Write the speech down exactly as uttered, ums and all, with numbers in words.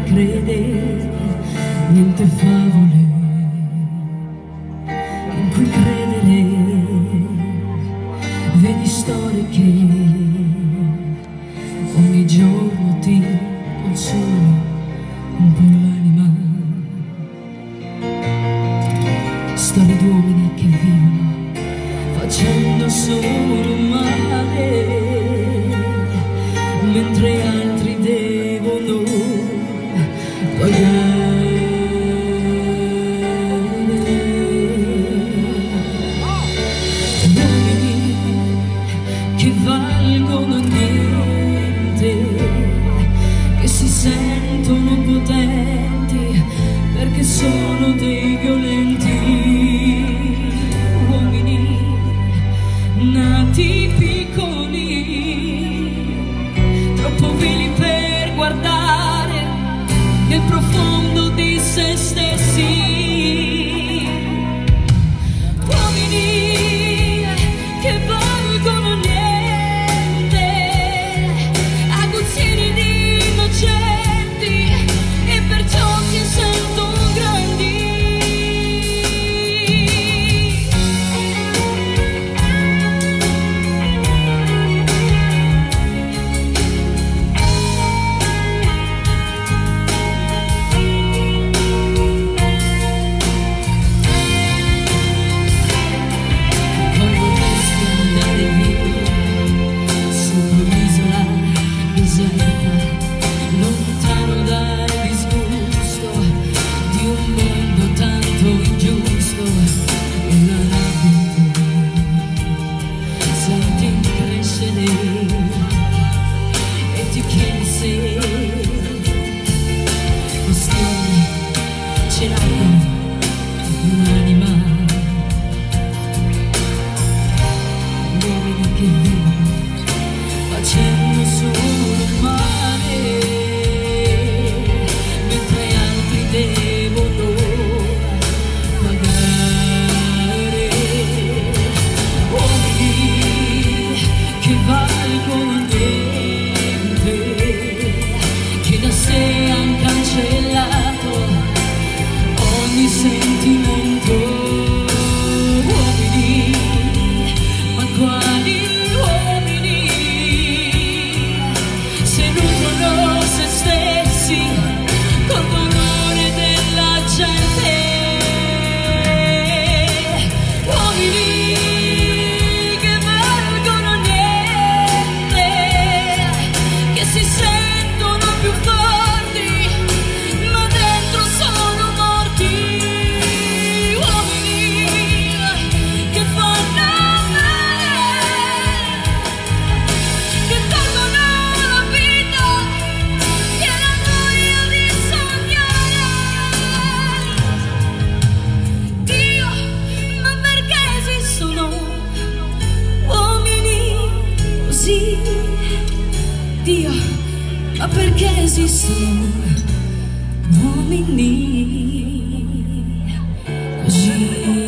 crede, niente favole in cui credere. Vedi storie che ogni giorno ti consumano un po' l'anima, storie di uomini che vivono facendo solo male, mentre altri devono pagare. Uomini che valgono niente, che si sentono potenti perché sono dei violenti. Uomini nati piccoli, troppo vili per guardare nel profondo di se stessi. Uomini che valgono niente, aguzzini di innocenti e perciò si sentono grandi. Lontano dal disgusto di un mondo tanto ingiusto, e la rabbia senti crescere e ti chiedi se questioni ce l'hanno un'anima. Uomini che vivono facendo solo male, mentre altri devono pagare. Uomini che valgono niente, che da sé han cancellato ogni sentimento. Uomini, ma quali uomini, se nutrono se stessi col dolore della gente. Uomini che valgono niente, che si sentono più forti ma dentro sono morti. Uomini che fanno male, che tolgono la vita e la noia di sognare. Dio, ma perché esistono uomini così? Dio, ma perché esistono uomini così?